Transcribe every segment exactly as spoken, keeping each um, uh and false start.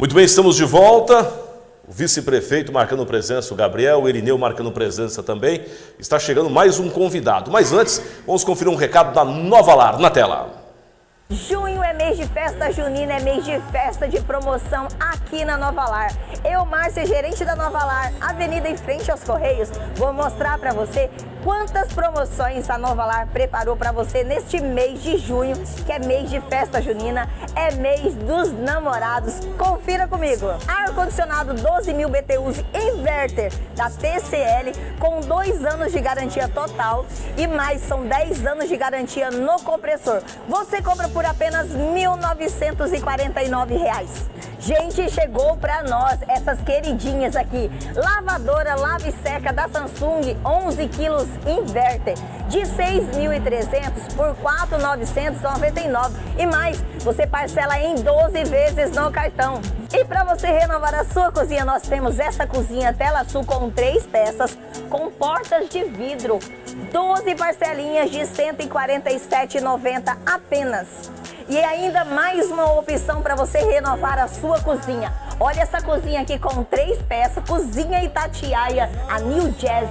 Muito bem, estamos de volta. O vice-prefeito marcando presença, o Gabriel, o Irineu marcando presença também. Está chegando mais um convidado. Mas antes, vamos conferir um recado da Nova Lar na tela. Junho é mês de festa junina, é mês de festa de promoção aqui na Nova Lar. Eu, Márcia, gerente da Nova Lar, avenida em frente aos Correios, vou mostrar para você quantas promoções a Nova Lar preparou para você neste mês de junho, que é mês de festa junina, é mês dos namorados. Confira comigo. Ar-condicionado doze mil B T Us Inverter da T C L com dois anos de garantia total e mais são dez anos de garantia no compressor. Você compra por apenas mil novecentos e quarenta e nove reais. Gente, chegou para nós essas queridinhas aqui. Lavadora lava e seca da Samsung onze quilos Inverter de seis mil e trezentos por quatro mil novecentos e noventa e nove e mais, você parcela em doze vezes no cartão. E para você renovar a sua cozinha, nós temos essa cozinha Tela Sul com três peças, com portas de vidro, doze parcelinhas de cento e quarenta e sete reais e noventa centavos apenas. E ainda mais uma opção para você renovar a sua cozinha. Olha essa cozinha aqui com três peças, cozinha Itatiaia, a New Jazz,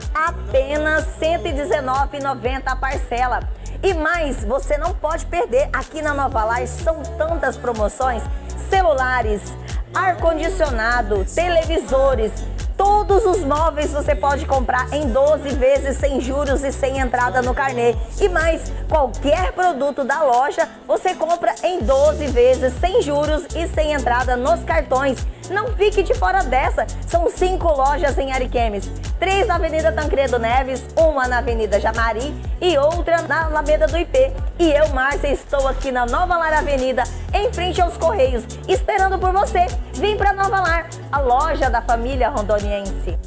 apenas cento e dezenove reais e noventa centavos a parcela. E mais, você não pode perder, aqui na Nova Lar são tantas promoções, celulares, ar-condicionado, televisores, todos os móveis você pode comprar em doze vezes sem juros e sem entrada no carnê. E mais, qualquer produto da loja você compra em doze vezes sem juros e sem entrada nos cartões. Não fique de fora dessa, são cinco lojas em Ariquemes. Três na Avenida Tancredo Neves, uma na Avenida Jamari e outra na Alameda do I P. E eu, Márcia, estou aqui na Nova Lar Avenida, em frente aos Correios, esperando por você. Vem para Nova Lar, a loja da família rondoniense.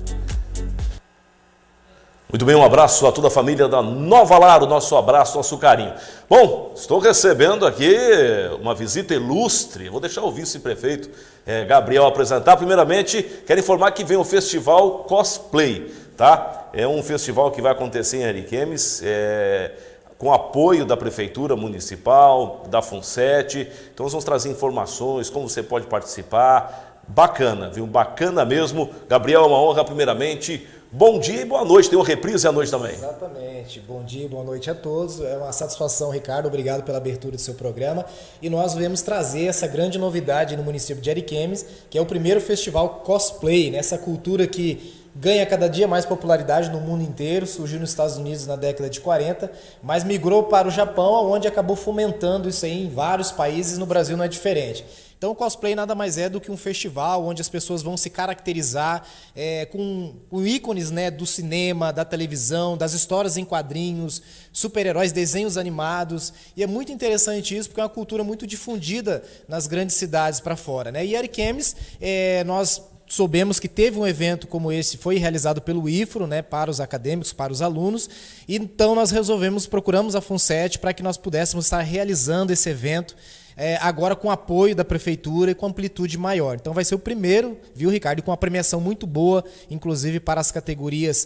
Muito bem, um abraço a toda a família da Nova Lar, o nosso abraço, nosso carinho. Bom, estou recebendo aqui uma visita ilustre, vou deixar o vice-prefeito eh, Gabriel apresentar. Primeiramente, quero informar que vem o Festival Cosplay, tá? É um festival que vai acontecer em Ariquemes, é, com apoio da Prefeitura Municipal, da FUNSET. Então nós vamos trazer informações, como você pode participar. Bacana, viu? Bacana mesmo. Gabriel, é uma honra primeiramente. Bom dia e boa noite, tem uma reprise à noite também. Exatamente, bom dia e boa noite a todos, é uma satisfação, Ricardo, obrigado pela abertura do seu programa e nós viemos trazer essa grande novidade no município de Ariquemes, que é o primeiro festival cosplay, né? Essa cultura que ganha cada dia mais popularidade no mundo inteiro, surgiu nos Estados Unidos na década de quarenta, mas migrou para o Japão, onde acabou fomentando isso aí em vários países, no Brasil não é diferente. Então o cosplay nada mais é do que um festival onde as pessoas vão se caracterizar é, com, com ícones, né, do cinema, da televisão, das histórias em quadrinhos, super-heróis, desenhos animados. E é muito interessante isso porque é uma cultura muito difundida nas grandes cidades para fora, né? E Ariquemes, é, nós soubemos que teve um evento como esse, foi realizado pelo I F R O, né, para os acadêmicos, para os alunos, e então nós resolvemos, procuramos a FUNSET para que nós pudéssemos estar realizando esse evento, é, agora com apoio da Prefeitura e com amplitude maior. Então vai ser o primeiro, viu, Ricardo, e com uma premiação muito boa, inclusive para as categorias,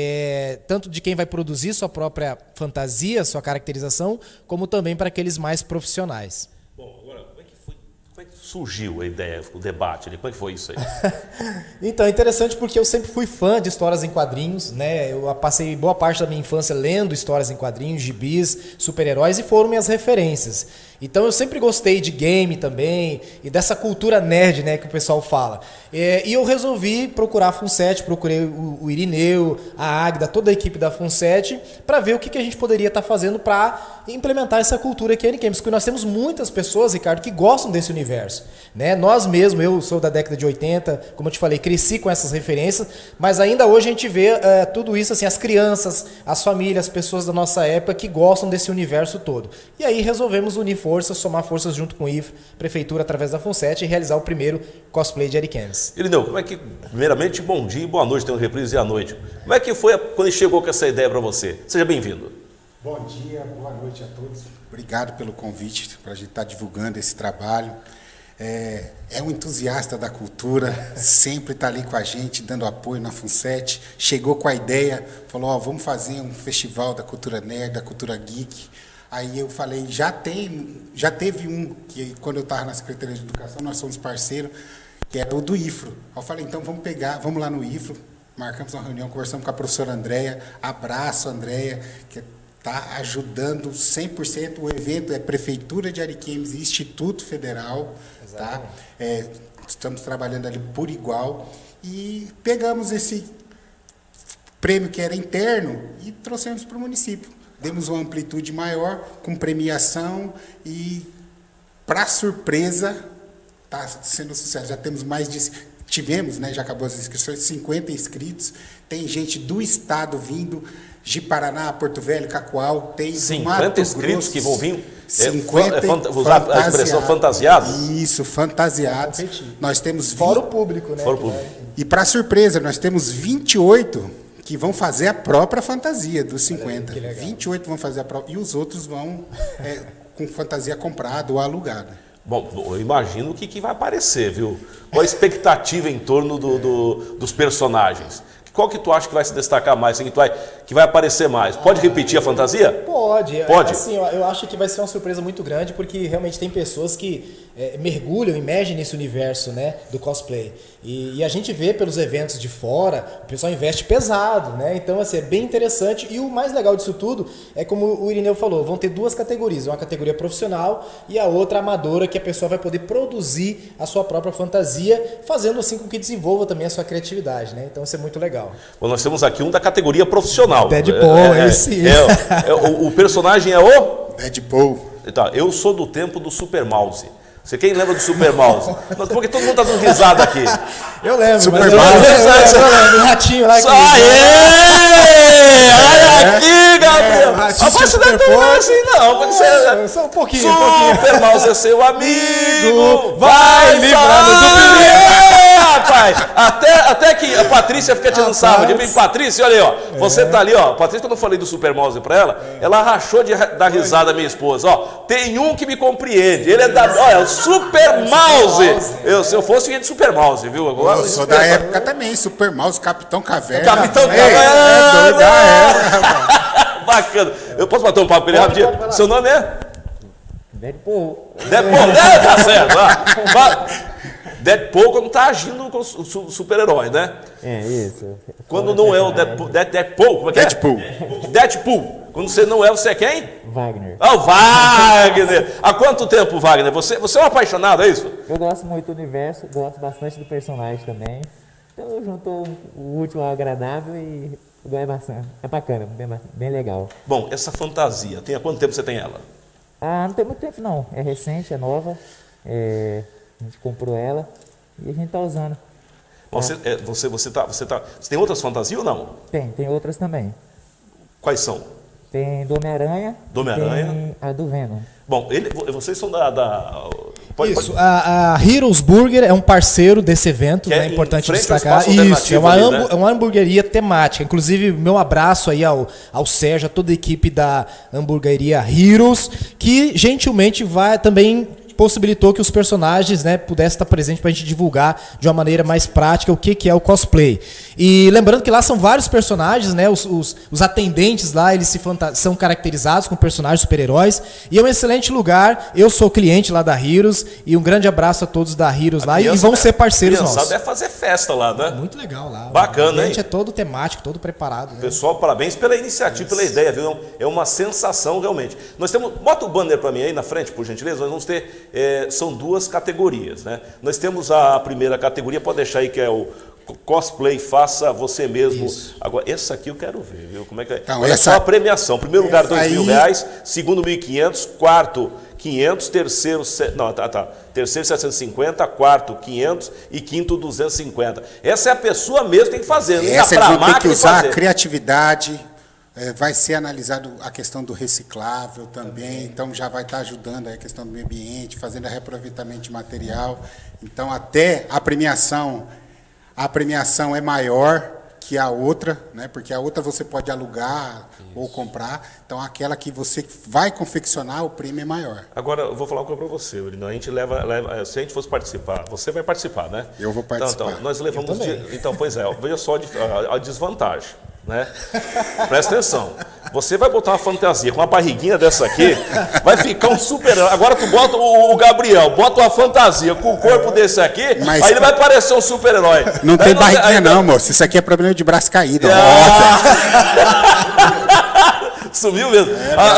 é, tanto de quem vai produzir sua própria fantasia, sua caracterização, como também para aqueles mais profissionais. Bom, agora, como é que foi? Como é que surgiu a ideia, o debate ali? Como é que foi isso aí? Então, é interessante porque eu sempre fui fã de histórias em quadrinhos, né? Eu passei boa parte da minha infância lendo histórias em quadrinhos, gibis, super-heróis e foram minhas referências. Então eu sempre gostei de game também e dessa cultura nerd, né, que o pessoal fala. É, e eu resolvi procurar a FUNSET, procurei o, o Irineu, a Águida, toda a equipe da FUNSET, para ver o que, que a gente poderia estar tá fazendo para implementar essa cultura aqui em Ariquemes, porque nós temos muitas pessoas, Ricardo, que gostam desse universo, né? Nós mesmos, eu sou da década de oitenta, como eu te falei, cresci com essas referências, mas ainda hoje a gente vê é, tudo isso, assim, as crianças, as famílias, as pessoas da nossa época que gostam desse universo todo. E aí resolvemos unir forças, somar forças junto com o I F R, Prefeitura, através da FUNSET, e realizar o primeiro cosplay de Ariquemes. Irineu, como é que, primeiramente, bom dia e boa noite, tem uma reprise à noite. Como é que foi quando chegou com essa ideia para você? Seja bem-vindo. Bom dia, boa noite a todos. Obrigado pelo convite para a gente estar divulgando esse trabalho. É, é um entusiasta da cultura, sempre está ali com a gente, dando apoio na FUNSET. Chegou com a ideia, falou, ó, vamos fazer um festival da cultura nerd, da cultura geek. Aí eu falei, já tem, já teve um, que quando eu estava na Secretaria de Educação, nós somos parceiros, que era o do I F R O. Eu falei, então vamos pegar, vamos lá no I F R O, marcamos uma reunião, conversamos com a professora Andréia, abraço Andréia, que está ajudando cem por cento, o evento é Prefeitura de Ariquemes e Instituto Federal, tá? É, estamos trabalhando ali por igual, e pegamos esse prêmio que era interno e trouxemos para o município. Demos uma amplitude maior, com premiação e, para surpresa, está sendo sucesso. Já temos mais de... Tivemos, né, já acabou as inscrições, cinquenta inscritos. Tem gente do estado vindo, de Paraná, Porto Velho, Cacoal, tem cinquenta inscritos que vão vir? cinquenta, é, fanta, usar a expressão fantasiado? Isso, fantasiados. Nós temos... Fora o público, né? Fora o público. E, para surpresa, nós temos vinte e oito... que vão fazer a própria fantasia dos cinquenta. Aí, vinte e oito vão fazer a própria, e os outros vão é, com fantasia comprada ou alugada. Bom, eu imagino o que, que vai aparecer, viu? Qual a expectativa em torno do, do, dos personagens? Qual que tu acha que vai se destacar mais, que, tu vai, que vai aparecer mais? Pode repetir a fantasia? Pode. Pode. Assim, eu acho que vai ser uma surpresa muito grande, porque realmente tem pessoas que é, mergulham, imergem nesse universo, né, do cosplay. E, e a gente vê pelos eventos de fora, o pessoal investe pesado, né? Então, assim, é bem interessante. E o mais legal disso tudo é, como o Irineu falou, vão ter duas categorias. Uma categoria profissional e a outra amadora, que a pessoa vai poder produzir a sua própria fantasia, fazendo assim com que desenvolva também a sua criatividade, né? Então, isso é muito legal. Bom, nós temos aqui um da categoria profissional. Deadpool, é, é, esse. É, é, é, o, o personagem é o? Deadpool. Tá, eu sou do tempo do Super Mouse. Você quem lembra do Super Mouse? Porque todo mundo tá dando risada aqui. Eu lembro, Super mas eu, Mouse. eu, eu, eu, eu lembro, o ratinho lá. Aê! Olha aqui, Gabriel! É, a voz não é tão assim, não. Pode ser... Só um pouquinho, Super um pouquinho. Mouse é seu amigo, vai livrando do perigo. Rapaz, até, até que a Patrícia fica tirando sarro de mim. Patrícia, olha aí, ó. Você tá ali, ó. Patrícia, quando eu falei do Super Mouse pra ela, ela rachou de dar risada, minha esposa. Ó, tem um que me compreende. Ele é da. Olha, o Super Mouse. Eu, se eu fosse, eu ia de Super Mouse, viu? Agora, eu sou da época também, Super Mouse, Capitão Caverna. Capitão Ei, Caverna. É doido da época. Bacana. Eu posso bater um papo com ele rapidinho? pode, Seu nome é? Deadpool. Deadpool, né? Tá certo. Vai. Deadpool quando tá agindo com o super-herói, né? É, isso. Quando não é o Deadpool, Deadpool, como é que é? Deadpool. Deadpool. Quando você não é, você é quem? Wagner. Ah, o Wagner. Há quanto tempo, Wagner? Você, você é um apaixonado, é isso? Eu gosto muito do universo, gosto bastante do personagem também. Então eu juntou o útil ao agradável e é bastante. É bacana, bem, bem legal. Bom, essa fantasia, tem há quanto tempo você tem ela? Ah, não tem muito tempo não. É recente, é nova. É, a gente comprou ela e a gente tá usando. Você, é, você, você, tá, você, tá, você tem outras fantasias ou não? Tem, tem outras também. Quais são? Tem do Homem-Aranha. Do Homem-Aranha. Tem a do Venom. Bom, ele, vocês são da... da pode, Isso, pode... A, a Heroes Burger é um parceiro desse evento, Que é né? É importante em frente ao destacar. Espaço Isso, é Alternativo uma, ali, hambu- né? é uma hamburgueria temática. Inclusive, meu abraço aí ao, ao Sérgio, a toda a equipe da hamburgueria Heroes, que gentilmente vai também possibilitou que os personagens, né, pudessem estar presentes para a gente divulgar de uma maneira mais prática o que, que é o cosplay. E lembrando que lá são vários personagens, né, os, os, os atendentes lá, eles se fanta- são caracterizados com personagens super-heróis, e é um excelente lugar. Eu sou cliente lá da Heroes, e um grande abraço a todos da Heroes lá, e vão ser parceiros nossos. É fazer festa lá, né? Muito legal lá. Bacana, o ambiente hein? é todo temático, todo preparado. Né? Pessoal, parabéns pela iniciativa, pela ideia, viu? É uma sensação realmente. Nós temos, bota o banner para mim aí na frente, por gentileza. Nós vamos ter, é, são duas categorias, né? Nós temos a primeira categoria, pode deixar aí, que é o cosplay, faça você mesmo. Isso. Agora, essa aqui eu quero ver, viu? Como é que é? Então, Olha essa... só a premiação. Primeiro lugar, dois mil aí... reais. Segundo, mil e quinhentos. Quarto, quinhentos. Terceiro, se... não, tá, tá. Terceiro, setecentos e cinquenta. Quarto, quinhentos. E quinto, duzentos e cinquenta. Essa é a pessoa mesmo que tem que fazer. Não essa pra é tem que usar fazer. a criatividade. É, vai ser analisado a questão do reciclável também, então já vai estar ajudando a questão do meio ambiente, fazendo reaproveitamento de material. Então, até a premiação, a premiação é maior que a outra, né? Porque a outra você pode alugar Isso. ou comprar. Então, aquela que você vai confeccionar, o prêmio é maior. Agora, eu vou falar uma coisa para você, Urino. A gente leva, leva, se a gente fosse participar, você vai participar, né? Eu vou participar. Então, então nós levamos... De, então, pois é, veja só a, a desvantagem. Né? Presta atenção. Você vai botar uma fantasia com uma barriguinha dessa aqui, vai ficar um super-herói. Agora tu bota o, o Gabriel, bota uma fantasia com o corpo desse aqui, mas aí ele vai parecer um super-herói. Não daí tem não, barriguinha aí, não, moço. Isso aqui é problema de braço caído. Ah. Sumiu mesmo. É, ah,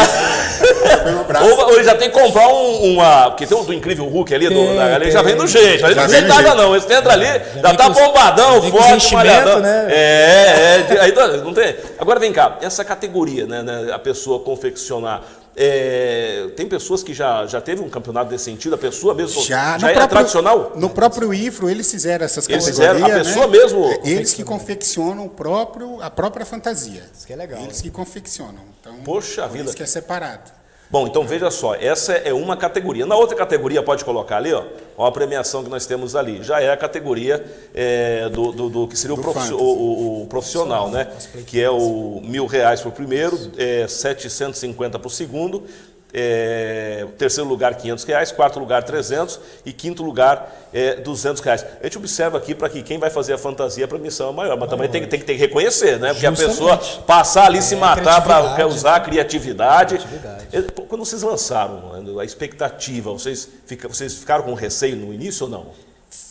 ah, ah. Ou, ou ele já tem que comprar um, uma... Porque tem o do Incrível Hulk ali, do, da, ali já vem do jeito. Ali não precisa de nada não. Esse entra ali, já, já tá bombadão, forte, malhadão. Né? É, é. Aí, não tem. Agora vem cá, essa categoria, né, né a pessoa confeccionar... É, tem pessoas que já, já teve um campeonato desse sentido, a pessoa mesmo já, já é próprio, tradicional? No próprio I F R O eles fizeram essas eles categorias, fizeram, a pessoa né? mesmo... Eles que confeccionam o próprio, a própria fantasia. Isso que é legal. Eles que confeccionam. Então, poxa vida. Isso que é separado. Bom, então veja só, essa é uma categoria. Na outra categoria, pode colocar ali, ó, ó a premiação que nós temos ali. Já é a categoria é, do, do, do que seria o, profi o, o, o profissional, né? Que é o mil reais para o primeiro, é, setecentos e cinquenta para o segundo. É, terceiro lugar quinhentos reais, quarto lugar trezentos e quinto lugar é, duzentos reais. A gente observa aqui para que quem vai fazer a fantasia para a missão é maior, mas também tem, tem, tem que reconhecer, né? Porque justamente. A pessoa passar ali, é, se matar para usar a criatividade. criatividade. Quando vocês lançaram a expectativa, vocês, fica, vocês ficaram com receio no início ou não?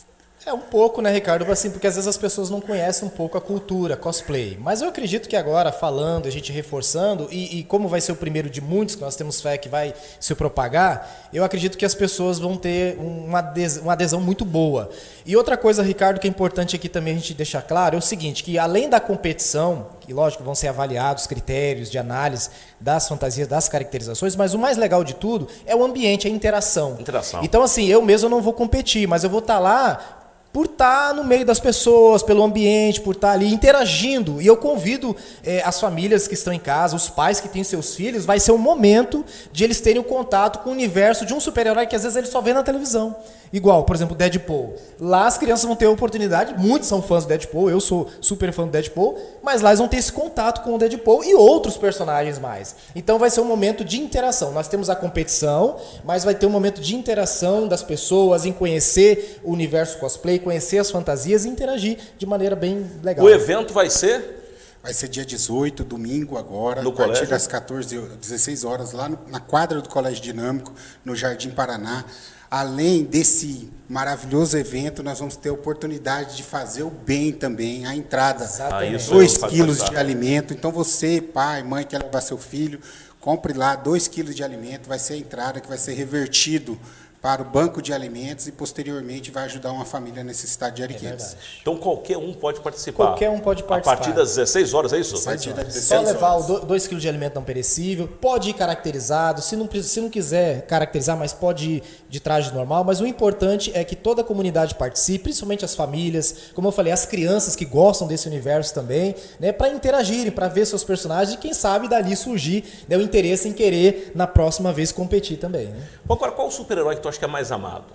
É um pouco, né, Ricardo? Assim, porque às vezes as pessoas não conhecem um pouco a cultura, cosplay. Mas eu acredito que agora, falando, a gente reforçando, e, e como vai ser o primeiro de muitos, que nós temos fé que vai se propagar, eu acredito que as pessoas vão ter uma adesão, uma adesão muito boa. E outra coisa, Ricardo, que é importante aqui também a gente deixar claro, é o seguinte, que além da competição, que lógico vão ser avaliados critérios de análise das fantasias, das caracterizações, mas o mais legal de tudo é o ambiente, a interação. Interação. Então, assim, eu mesmo não vou competir, mas eu vou estar lá por estar no meio das pessoas, pelo ambiente, por estar ali interagindo. E eu convido é, as famílias que estão em casa, os pais que têm seus filhos, vai ser um momento de eles terem o contato com o universo de um super-herói que às vezes eles só vê na televisão. Igual, por exemplo, Deadpool. Lá as crianças vão ter a oportunidade, muitos são fãs do Deadpool, eu sou super fã do Deadpool, mas lá eles vão ter esse contato com o Deadpool e outros personagens mais. Então vai ser um momento de interação. Nós temos a competição, mas vai ter um momento de interação das pessoas, em conhecer o universo cosplay, conhecer as fantasias e interagir de maneira bem legal. O evento vai ser? Vai ser dia dezoito, domingo agora, no a partir colégio? das quatorze, dezesseis horas, lá no, na quadra do Colégio Dinâmico, no Jardim Paraná. Além desse maravilhoso evento, nós vamos ter a oportunidade de fazer o bem também, a entrada. dois quilos de alimento. Então você, pai, mãe, quer levar seu filho, compre lá dois quilos de alimento, vai ser a entrada que vai ser revertido para o banco de alimentos e, posteriormente, vai ajudar uma família necessitada de Ariquemes. É então, qualquer um pode participar? Qualquer um pode participar. A partir das dezesseis horas, é isso? A partir das dezesseis horas. Só levar os dois quilos de alimento não perecível, pode ir caracterizado, se não, se não quiser caracterizar, mas pode ir de traje normal, mas o importante é que toda a comunidade participe, principalmente as famílias, como eu falei, as crianças que gostam desse universo também, né, para interagirem, para ver seus personagens e, quem sabe, dali surgir, né, o interesse em querer, na próxima vez, competir também. Né? Bom, agora, qual o super-herói que tu acha que é mais amado?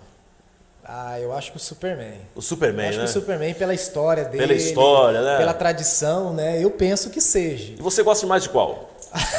Ah, eu acho que o Superman. O Superman, eu acho né? que o Superman, pela história dele, pela história, né? Pela tradição, né? Eu penso que seja. E você gosta mais de qual?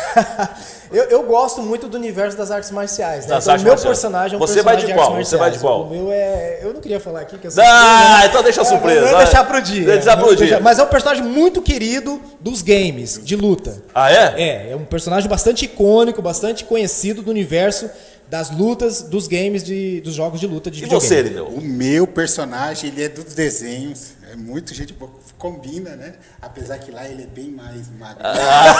eu, eu gosto muito do universo das artes marciais, né? Das Então, artes o meu marciais. personagem é um você personagem vai de, de qual? artes marciais. Você vai de qual? O meu é... Eu não queria falar aqui que eu sou... Ah, então deixa a surpresa. Vou deixar pro dia. Deixa pro dia. Deixar... Mas é um personagem muito querido dos games, de luta. Ah, é? É, é um personagem bastante icônico, bastante conhecido do universo das lutas, dos games, de, dos jogos de luta de E videogame. você, Lineu? O meu personagem, ele é dos desenhos, é muito gente boa, combina, né? Apesar que lá ele é bem mais magro. Ah.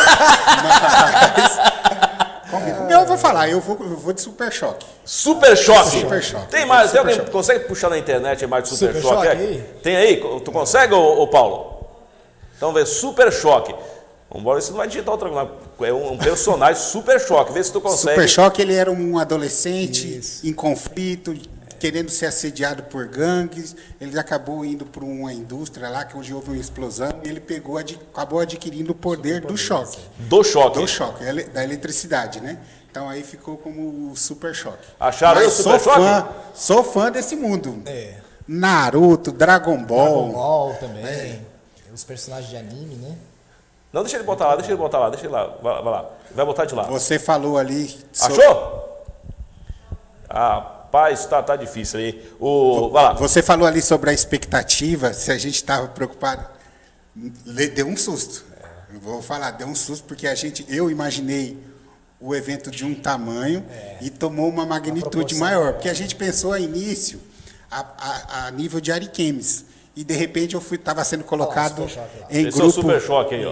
Mas, combina. Eu vou falar, eu vou, eu vou de Super Choque. Super Choque? Super Choque. Tem mais, tem Super alguém Choque. consegue puxar na internet mais de Super, Super Choque? Choque É? aí? Tem aí? Tu consegue, ô, ô Paulo? Então vê, Super Choque. Vamos embora, isso não vai digitar outra coisa. É um personagem Super Choque. Vê se tu consegue. Super Choque, ele era um adolescente Isso. em conflito, querendo ser assediado por gangues. Ele acabou indo para uma indústria lá, que onde houve uma explosão, e ele pegou, ad, acabou adquirindo o poder do choque. Do choque. Do choque, da eletricidade, né? Então aí ficou como o Super Choque. Acharam aí o Super sou Choque? Fã, sou fã desse mundo. É. Naruto, Dragon Ball. Dragon Ball também. É. Os personagens de anime, né? Não, deixa ele botar lá, deixa ele botar lá, deixa ele lá. Vai, vai lá. Vai botar de lá. Você falou ali... sobre- Achou? Rapaz, tá, tá difícil aí. O, vai lá. Você falou ali sobre a expectativa, se a gente estava preocupado. Le- Deu um susto. Eu vou falar, deu um susto, porque a gente, eu imaginei o evento de um tamanho é. e tomou uma magnitude maior. Porque a gente pensou a início a, a, a nível de Ariquemes. E de repente eu estava sendo colocado oh, em Esse grupo. É o Super Choque aí, ó.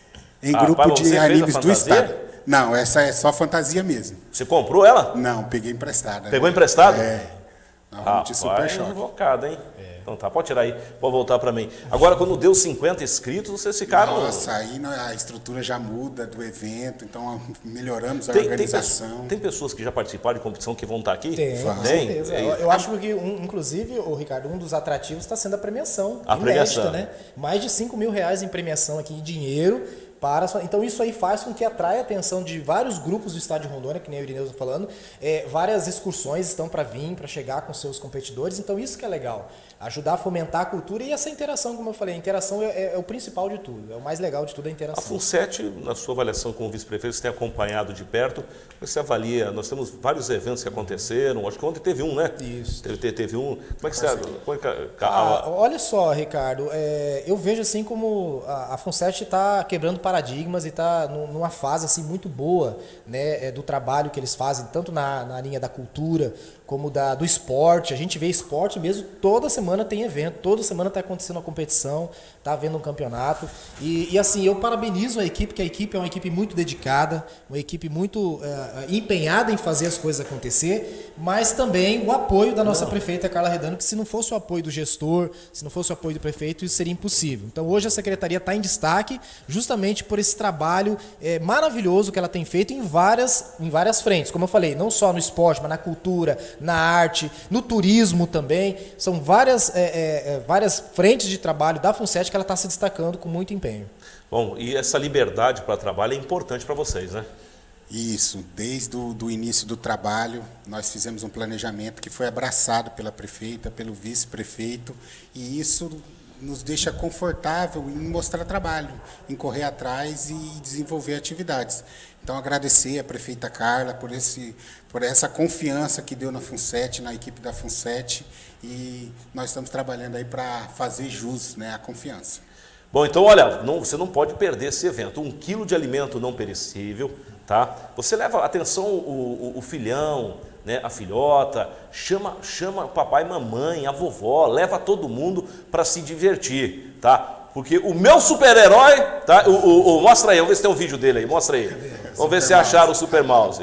Em ah, grupo pai, de animes do estado. Não, essa é só fantasia mesmo. Você comprou ela? Não, peguei emprestada. Pegou né? emprestado? É. Ah, de Super Choque. Invocado, hein? É. Então tá, pode tirar aí, pode voltar para mim. Agora, quando deu cinquenta inscritos, vocês ficaram... Nossa, aí a estrutura já muda do evento, então melhoramos a tem, organização. Tem, tem pessoas que já participaram de competição que vão estar aqui? Tem, com certeza. Eu, eu acho que, um, inclusive, o Ricardo, um dos atrativos está sendo a premiação. A inédita, premiação. Né? Mais de cinco mil reais em premiação aqui em dinheiro. Para, então isso aí faz com que atraia a atenção de vários grupos do estado de Rondônia, que nem o Irineu está falando, é, várias excursões estão para vir, para chegar com seus competidores, então isso que é legal, ajudar a fomentar a cultura e essa interação, como eu falei, a interação é, é, é o principal de tudo, é o mais legal de tudo, a interação. A FUNSET, na sua avaliação como vice-prefeito, você tem acompanhado de perto, você avalia, nós temos vários eventos que aconteceram, acho que ontem teve um, né? Isso. Teve, teve, teve um, como é que você... Como é que, ah, olha só, Ricardo, é, eu vejo assim como a, a FUNSET está quebrando paradigmas e está numa fase assim muito boa, né, do trabalho que eles fazem, tanto na, na linha da cultura como da, do esporte. A gente vê esporte mesmo, toda semana tem evento, toda semana está acontecendo uma competição, está havendo um campeonato. E, e assim, eu parabenizo a equipe, que a equipe é uma equipe muito dedicada, uma equipe muito é, empenhada em fazer as coisas acontecer, mas também o apoio da nossa não. prefeita Carla Redano, que se não fosse o apoio do gestor, se não fosse o apoio do prefeito, isso seria impossível. Então hoje a secretaria está em destaque justamente por esse trabalho é, maravilhoso que ela tem feito em várias, em várias frentes. Como eu falei, não só no esporte, mas na cultura, na arte, no turismo também. São várias, é, é, várias frentes de trabalho da FUNSET que ela está se destacando com muito empenho. Bom, e essa liberdade para trabalho é importante para vocês, né? Isso, desde o do início do trabalho, nós fizemos um planejamento que foi abraçado pela prefeita, pelo vice-prefeito, e isso nos deixa confortável em mostrar trabalho, em correr atrás e desenvolver atividades. Então, agradecer a prefeita Carla por, esse, por essa confiança que deu na FUNSET, na equipe da FUNSET, e nós estamos trabalhando aí para fazer jus, né, à confiança. Bom, então, olha, não, você não pode perder esse evento. Um quilo de alimento não perecível, tá? Você leva, atenção, o, o, o filhão, né, a filhota, chama, chama o papai e mamãe, a vovó, leva todo mundo para se divertir, tá? Porque o meu super-herói, tá? O, o, o, mostra aí, vamos ver se tem um vídeo dele aí, mostra aí. Vamos ver se acharam o Super Mouse.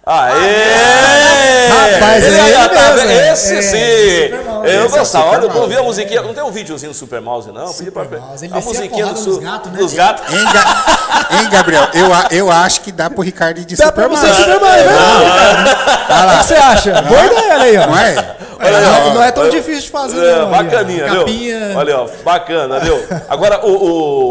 Aê! Rapaz, esse, é aí, tá, mesmo, esse é, sim! É eu gostava, olha, eu Mouse. ouvi a musiquinha, não tem um videozinho do Super Mouse, não? Pedi pra Mouse. Ele a musiquinha a do, dos gatos, né? dos gatos. Hein, Ga... hein, Gabriel? Eu, a- eu acho que dá pro Ricardo ir de Dá pra Superman. você Superman, é verdade. O que você acha? Boa ideia aí, ó. Não é? Olha aí, Não, ó. não é tão difícil de fazer, É, não. bacaninha, a viu? capinha. Olha, ó, bacana, viu? Agora, o,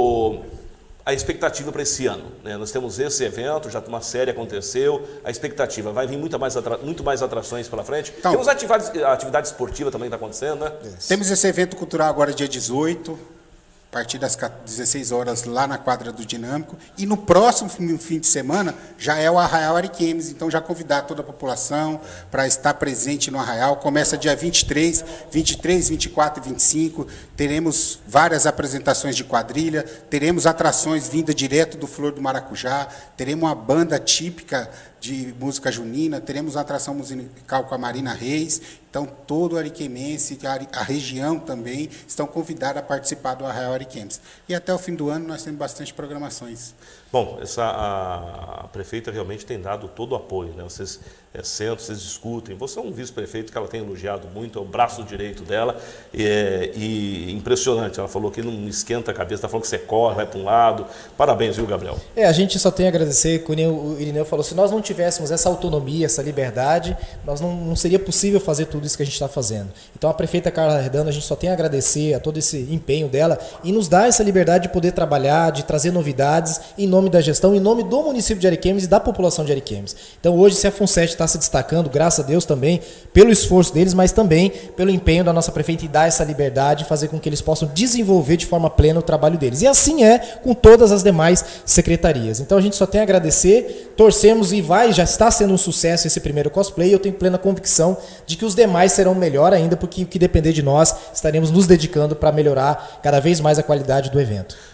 o- a expectativa para esse ano, né? Nós temos esse evento, já uma série aconteceu, a expectativa, vai vir muita mais atra... muito mais atrações pela frente. Então, Temos atividades, atividade esportiva também está acontecendo, né? Temos esse evento cultural agora dia dezoito, a partir das dezesseis horas lá na quadra do Dinâmico. E no próximo fim de semana já é o Arraial Ariquemes, então já convidar toda a população para estar presente no Arraial. Começa dia vinte e três, vinte e três, vinte e quatro e vinte e cinco. Teremos várias apresentações de quadrilha, teremos atrações vindas direto do Flor do Maracujá, teremos uma banda típica de música junina, teremos uma atração musical com a Marina Reis. Então, todo o ariquemense, a região também, estão convidados a participar do Arraial Ariquemes. E até o fim do ano nós temos bastante programações. Bom, essa, a, a prefeita realmente tem dado todo o apoio, né? Vocês é, sentam, vocês discutem. Você é um vice-prefeito que ela tem elogiado muito, é o braço direito dela, e, é, e impressionante. Ela falou que não esquenta a cabeça, está falando que você corre, vai para um lado. Parabéns, viu, Gabriel? É, a gente só tem a agradecer, como o Irineu falou, se nós não tivéssemos essa autonomia, essa liberdade, nós não, não seria possível fazer tudo isso que a gente está fazendo. Então, a prefeita Carla Redano, a gente só tem a agradecer a todo esse empenho dela e nos dá essa liberdade de poder trabalhar, de trazer novidades em nome da gestão, em nome do município de Ariquemes e da população de Ariquemes. Então, hoje, se a FUNSET está se destacando, graças a Deus também, pelo esforço deles, mas também pelo empenho da nossa prefeita em dar essa liberdade, fazer com que eles possam desenvolver de forma plena o trabalho deles. E assim é com todas as demais secretarias. Então, a gente só tem a agradecer, torcemos e vai, já está sendo um sucesso esse primeiro cosplay. Eu tenho plena convicção de que os demais serão melhor ainda, porque o que depender de nós, estaremos nos dedicando para melhorar cada vez mais a qualidade do evento.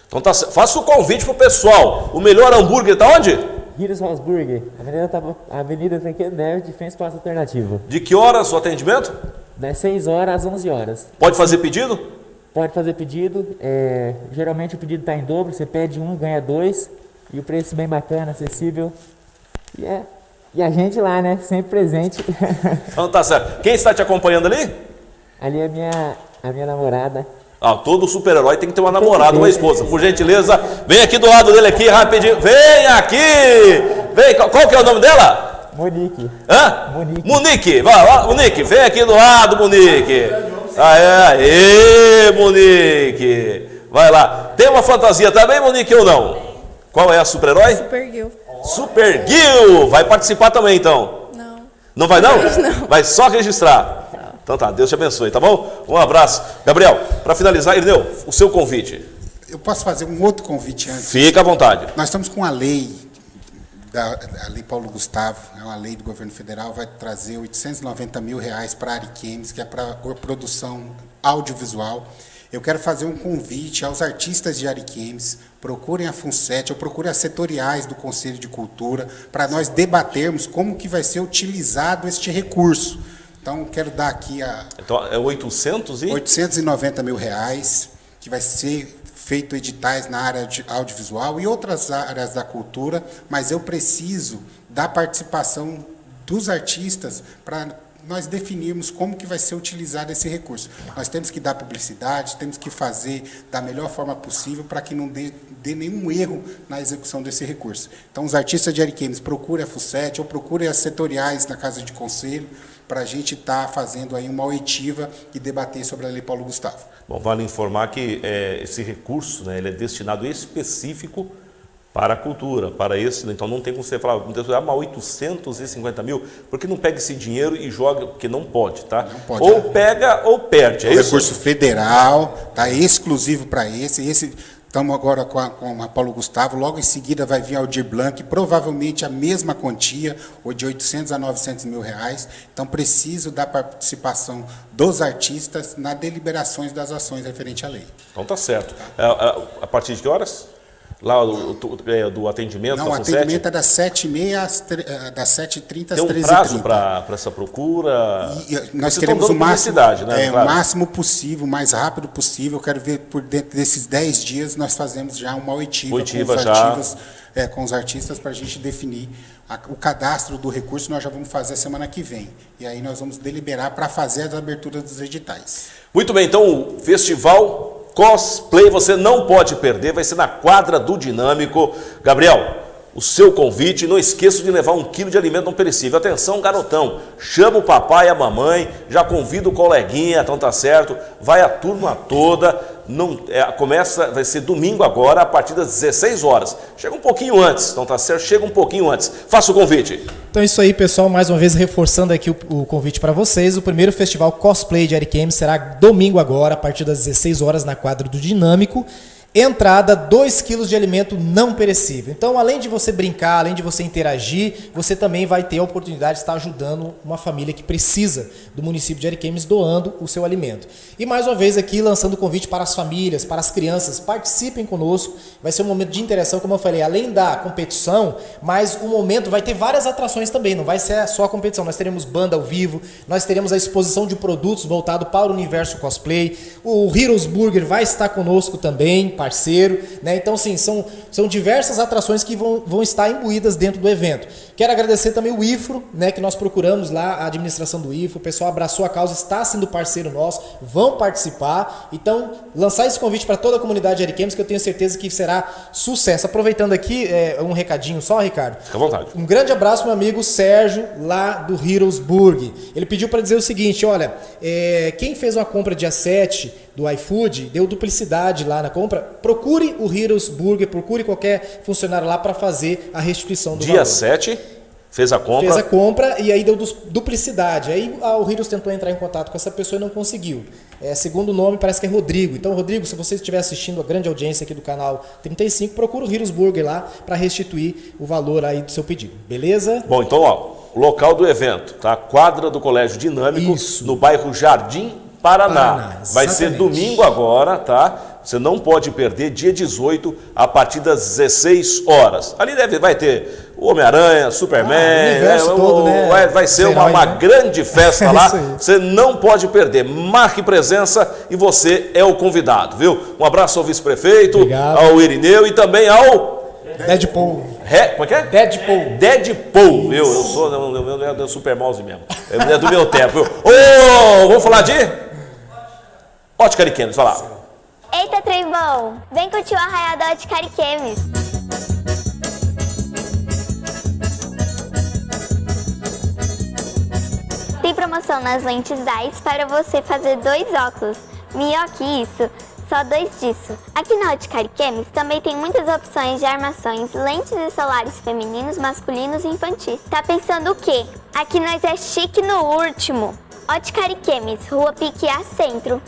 Então tá, faça o convite pro pessoal. O melhor hambúrguer tá onde? Heroes House Burger, Avenida, Avenida Tancredo Neves, de frente para a alternativa. De que horas o atendimento? Das seis horas às onze horas. Pode fazer pedido? Pode fazer pedido. É, geralmente o pedido está em dobro, você pede um, ganha dois. E o preço bem bacana, acessível. E, é, e a gente lá, né? Sempre presente. Então tá certo. Quem está te acompanhando ali? Ali é a minha, a minha namorada. Ah, todo super-herói tem que ter uma namorada, uma esposa. Por gentileza, vem aqui do lado dele aqui, rapidinho. Vem aqui! Vem, qual, qual que é o nome dela? Monique. Hã? Monique. Monique, vai lá, Monique, vem aqui do lado, Monique. Aê, aê, Monique. Vai lá. Tem uma fantasia também, Monique, ou não? Qual é a super-herói? Super Gil. Super Gil! Vai participar também, então? Não. Não vai não? Não. Vai só registrar. Então tá, Deus te abençoe, tá bom? Um abraço. Gabriel, para finalizar, Irineu, o seu convite. Eu posso fazer um outro convite antes? Fica à vontade. Nós estamos com a lei, da, a lei Paulo Gustavo, é uma lei do governo federal, vai trazer oitocentos e noventa mil reais para a Ariquemes, que é para produção audiovisual. Eu quero fazer um convite aos artistas de Ariquemes, procurem a FUNSET, ou procurem as setoriais do Conselho de Cultura, para nós debatermos como que vai ser utilizado este recurso. Então, quero dar aqui a Então, é oitocentos e... oitocentos e noventa mil reais, que vai ser feito editais na área de audiovisual e outras áreas da cultura, mas eu preciso da participação dos artistas para nós definirmos como que vai ser utilizado esse recurso. Nós temos que dar publicidade, temos que fazer da melhor forma possível para que não dê, dê nenhum erro na execução desse recurso. Então, os artistas de Ariquemes, procurem a FUNSET ou procurem as setoriais na Casa de Conselho, para a gente estar tá fazendo aí uma oitiva e debater sobre a Lei Paulo Gustavo. Bom, vale informar que é, esse recurso, né, ele é destinado específico para a cultura, para esse, então não tem como você falar, ah, mas oitocentos e cinquenta mil, porque não pega esse dinheiro e joga, porque não pode, tá? Não pode, ou é. pega ou perde, é, é isso? Recurso federal, tá exclusivo para esse, esse... Estamos agora com a, com a Paulo Gustavo, logo em seguida vai vir a Aldir Blanc, provavelmente a mesma quantia, ou de oitocentos a novecentos mil reais. Então, preciso da participação dos artistas nas deliberações das ações referente à lei. Então tá certo. A, a, a partir de que horas? Lá do, do, do atendimento? Não, o atendimento é das sete e meia às das sete e trinta às treze e trinta. Tem um prazo para essa procura? E, nós Vocês queremos o máximo, né, é, claro. o máximo possível, o mais rápido possível. Eu quero ver, por dentro desses dez dias, nós fazemos já uma oitiva, oitiva com, os já. artivos, é, com os artistas para a gente definir a, o cadastro do recurso. Nós já vamos fazer a semana que vem. E aí nós vamos deliberar para fazer as aberturas dos editais. Muito bem, então o festival Cosplay você não pode perder, vai ser na quadra do Dinâmico. Gabriel, o seu convite, não esqueça de levar um quilo de alimento não perecível. Atenção, garotão, chama o papai e a mamãe, já convida o coleguinha, então tá certo, vai a turma toda. Não, é, começa, vai ser domingo agora, a partir das dezesseis horas. Chega um pouquinho antes, então tá certo, chega um pouquinho antes. Faça o convite. Então é isso aí, pessoal, mais uma vez reforçando aqui o, o convite para vocês. O primeiro festival Cosplay de Ariquemes será domingo agora, a partir das dezesseis horas, na quadra do Dinâmico. Entrada, dois quilos de alimento não perecível. Então, além de você brincar, além de você interagir, você também vai ter a oportunidade de estar ajudando uma família que precisa do município de Ariquemes, doando o seu alimento. E mais uma vez aqui, lançando o convite para as famílias, para as crianças, participem conosco. Vai ser um momento de interação, como eu falei, além da competição, mas o momento vai ter várias atrações também, não vai ser só a competição. Nós teremos banda ao vivo, nós teremos a exposição de produtos voltado para o universo cosplay. O Heroes Burger vai estar conosco também, parceiro, né? Então, sim, são, são diversas atrações que vão, vão estar imbuídas dentro do evento. Quero agradecer também o I F R O, né, que nós procuramos lá, a administração do I F R O, o pessoal abraçou a causa, está sendo parceiro nosso, vão participar. Então, lançar esse convite para toda a comunidade de Ariquemes, que eu tenho certeza que será sucesso. Aproveitando aqui, é, um recadinho só, Ricardo. Fica à vontade. Um grande abraço, meu amigo Sérgio, lá do Heroes Burger. Ele pediu para dizer o seguinte, olha, é, quem fez uma compra dia sete do iFood, deu duplicidade lá na compra, procure o Heroes Burger, procure qualquer funcionário lá para fazer a restituição do Dia valor. sete, fez a compra. Fez a compra e aí deu duplicidade. Aí a, o Heroes tentou entrar em contato com essa pessoa e não conseguiu. É, segundo o nome, parece que é Rodrigo. Então, Rodrigo, se você estiver assistindo a grande audiência aqui do canal trinta e cinco, procura o Heroes Burger lá para restituir o valor aí do seu pedido. Beleza? Bom, então, ó, o local do evento, tá? Quadra do Colégio Dinâmico, Isso. no bairro Jardim Paraná. Paraná, vai ser domingo agora, tá? Você não pode perder dia dezoito, a partir das dezesseis horas. Ali deve, vai ter o Homem-Aranha, Superman, ah, o é, todo, o, né? vai, vai ser Heróis, uma, uma né? grande festa lá. Isso aí. Você não pode perder. Marque presença e você é o convidado, viu? Um abraço ao vice-prefeito, ao Irineu e também ao... Deadpool. Re... Como é que é? Deadpool. Deadpool. Eu, eu sou, não, não, não é do Super Mouse mesmo. É do meu tempo. Ô, oh, vamos falar de... Ótica Ariquemes, vai lá. Eita, trem bom! Vem curtir o Arraial da Ótica Ariquemes. Tem promoção nas lentes Zeiss para você fazer dois óculos. Melhor que isso, só dois disso. Aqui na Ótica Ariquemes também tem muitas opções de armações, lentes e celulares femininos, masculinos e infantis. Tá pensando o quê? Aqui nós é chique no último. Ótica Ariquemes, Rua Piquiá Centro.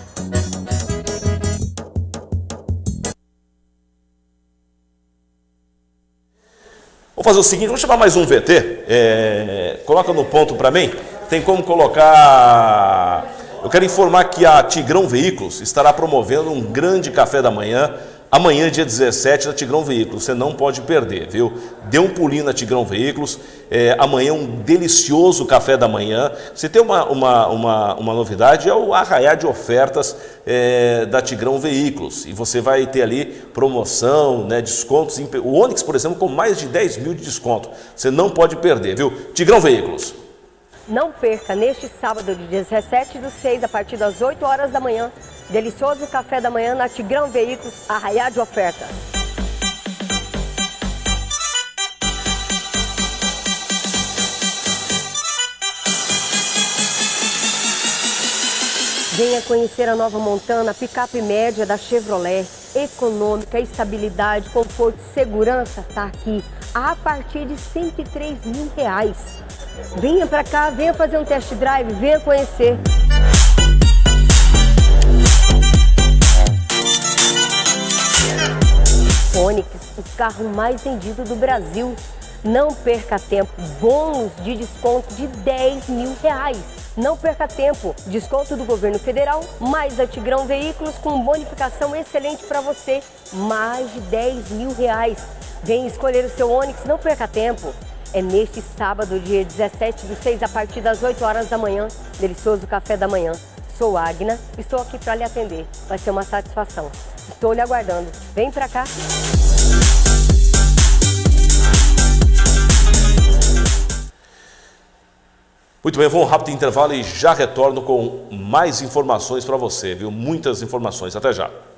Vou fazer o seguinte, vamos chamar mais um V T. É, coloca no ponto para mim. Tem como colocar... Eu quero informar que a Tigrão Veículos estará promovendo um grande café da manhã, amanhã, dia dezessete, na Tigrão Veículos. Você não pode perder, viu? Dê um pulinho na Tigrão Veículos. É, amanhã um delicioso café da manhã. Você tem uma, uma, uma, uma novidade, é o arraial de ofertas é, da Tigrão Veículos. E você vai ter ali promoção, né, descontos. O Onix, por exemplo, com mais de dez mil de desconto. Você não pode perder, viu? Tigrão Veículos. Não perca, neste sábado, dia dezessete do seis, a partir das oito horas da manhã, delicioso café da manhã na Tigrão Veículos, arraial de ofertas. Venha conhecer a nova Montana, picape média da Chevrolet. Econômica, estabilidade, conforto e segurança está aqui a partir de cento e três mil reais. Venha para cá, venha fazer um test drive, venha conhecer. Onix, o carro mais vendido do Brasil. Não perca tempo, bônus de desconto de dez mil reais. Não perca tempo, desconto do governo federal, mais a Tigrão Veículos com bonificação excelente para você, mais de dez mil reais. Venha escolher o seu Onix, não perca tempo. É neste sábado, dia dezessete do seis, a partir das oito horas da manhã, delicioso café da manhã. Sou Agna, estou aqui para lhe atender. Vai ser uma satisfação. Estou lhe aguardando. Vem para cá. Muito bem, eu vou um rápido intervalo e já retorno com mais informações para você, viu? Muitas informações. Até já.